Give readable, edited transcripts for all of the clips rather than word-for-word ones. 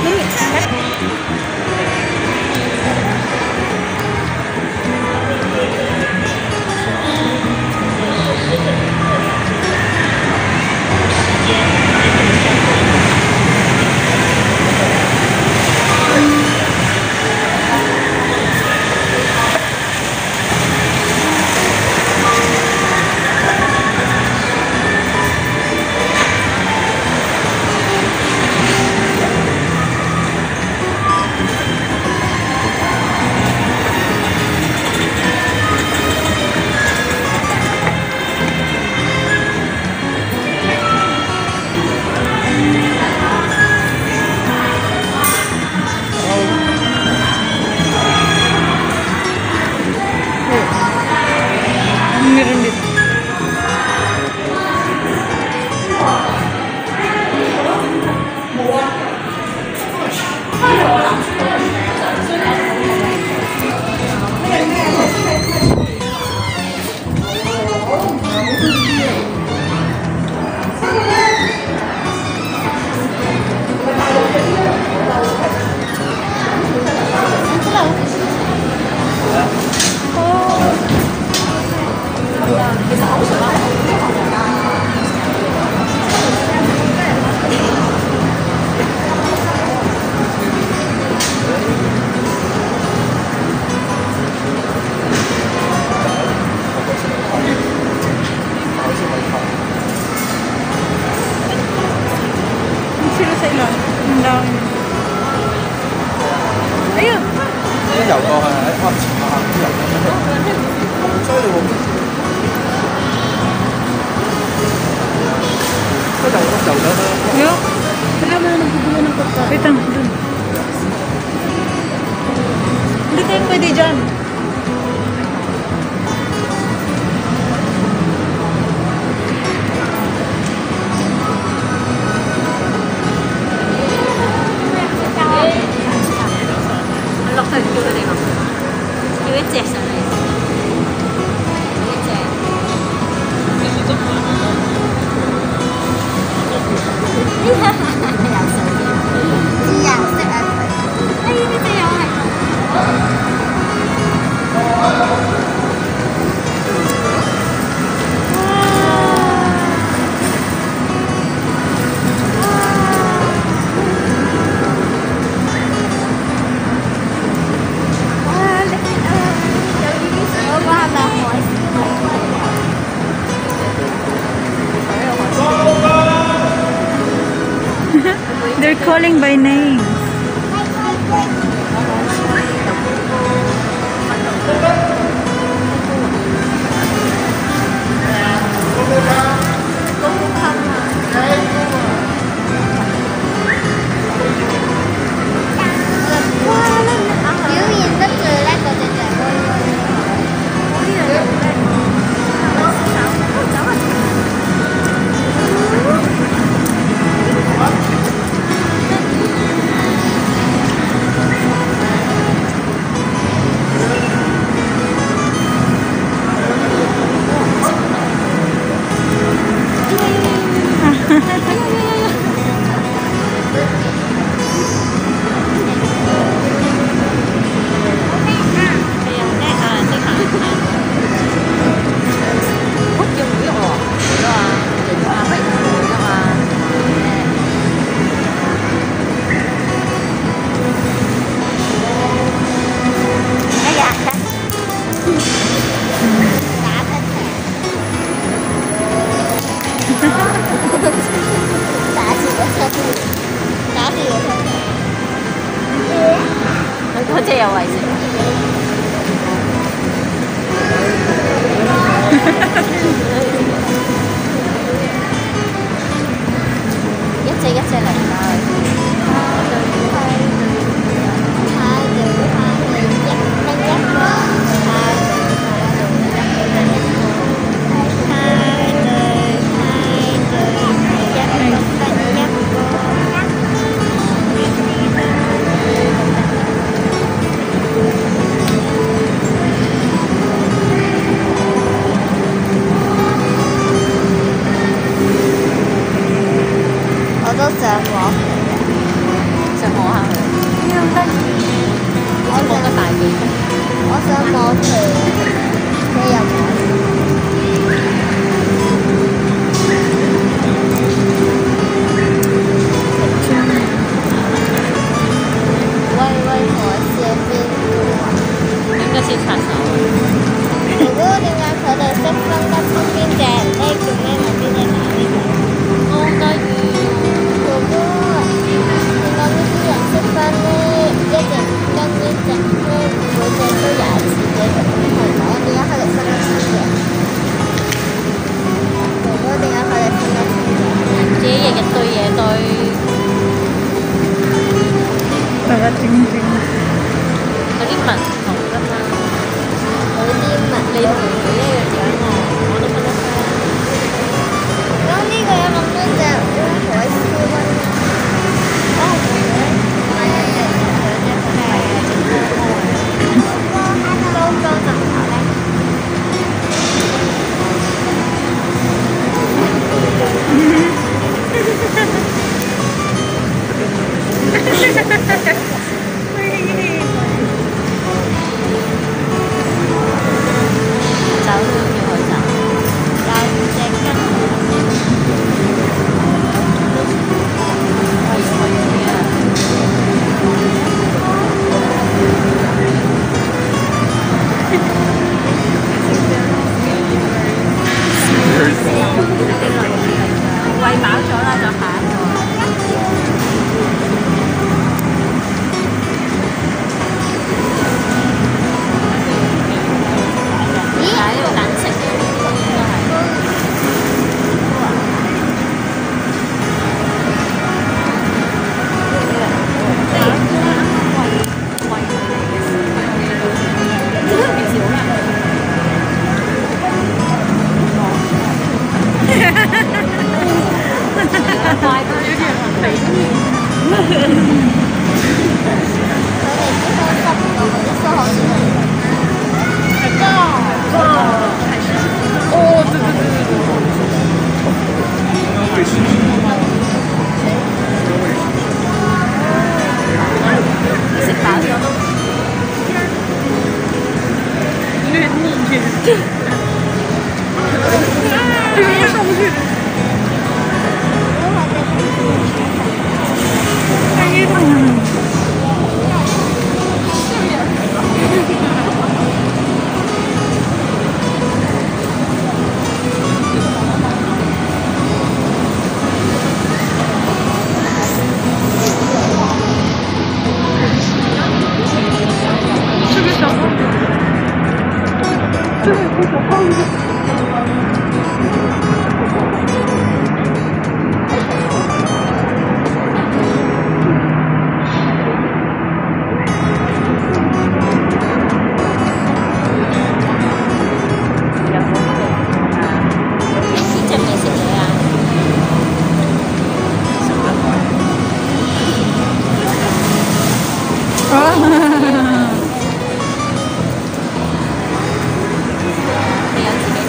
游過去喺前下游咁樣，好犀利喎！都游咗啦。 Yo, kenapa nagpupuno ng pagka? Wait lang, dun. Hindi tayo pwede dyan. They're calling by name. 燒叉燒。 哥哥點解佢哋識分得出邊隻呢叫咩名邊隻名呢個？ 安德語。 哥哥點解呢啲人識分呢？一隻跟呢隻呢每隻都有自己嘅號碼，點解佢哋分得出嘅？哥哥點解佢哋分得出嘅？ 自己日日對夜對。 大家靜靜。 嗰啲文唔同㗎嘛。 嗰啲物你同佢一樣樣喎，我都分得出。 咁呢個有咁多隻烏海燒溫。哦，係啊，係高高就唔好咧。 走都要佢走， 有隻根。 我要去啊！餵飽咗啦，就下一個。喺呢度等食嘅，應該係。食飽咗都有点腻去。这个上不去。哎呀！是个小胖子。对，是小胖子。 呢隻咩食嘢啊？你有自己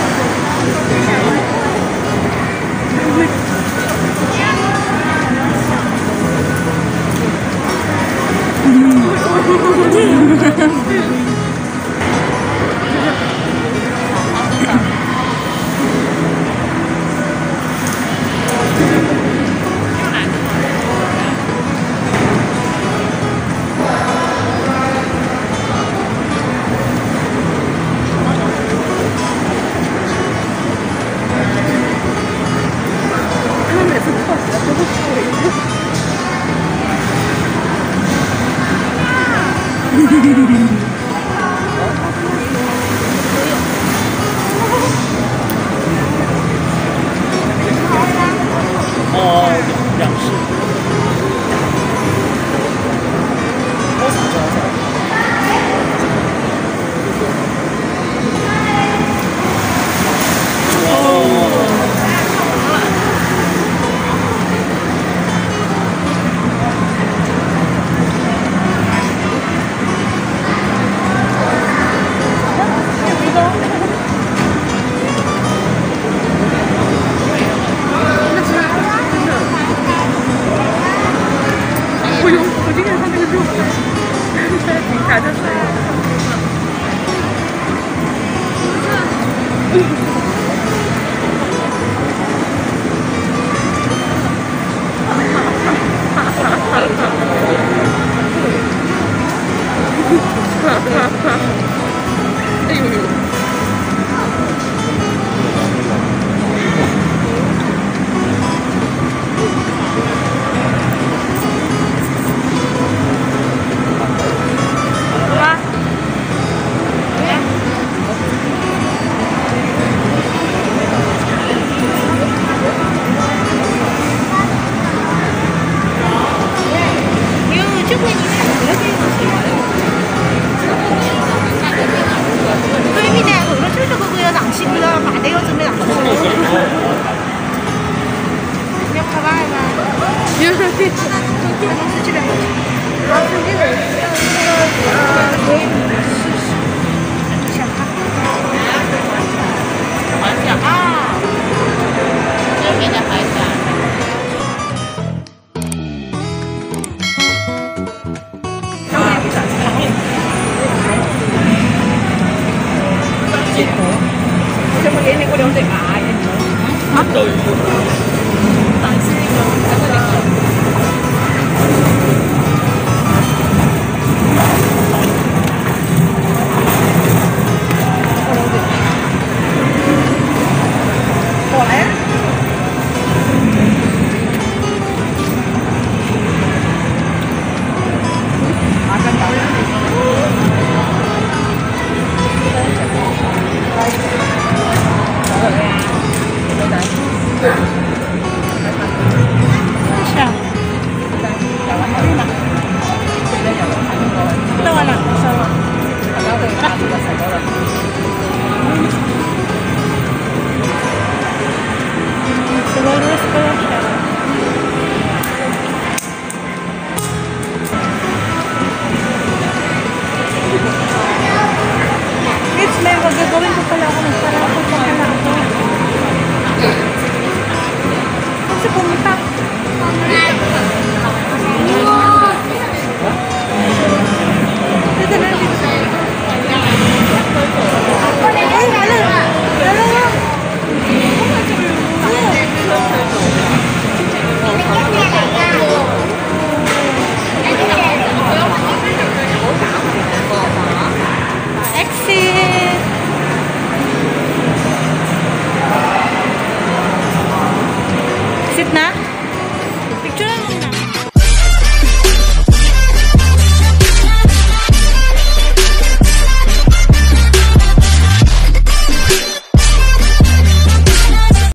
他每次跳起来都会吓我一跳。 哦，两式。多少多少？ 我有，我今天看那个热门，在平台的水。哈哈哈哈。 对面呢，后头就是嗰個有冷氣嗰個排隊要準備冷氣。你要拍拍嗎？有時候這邊。好，这个可以试试。想看。还想啊？这边的还想。我想問你，我兩隻牙嘅。嚇？對。但係呢個。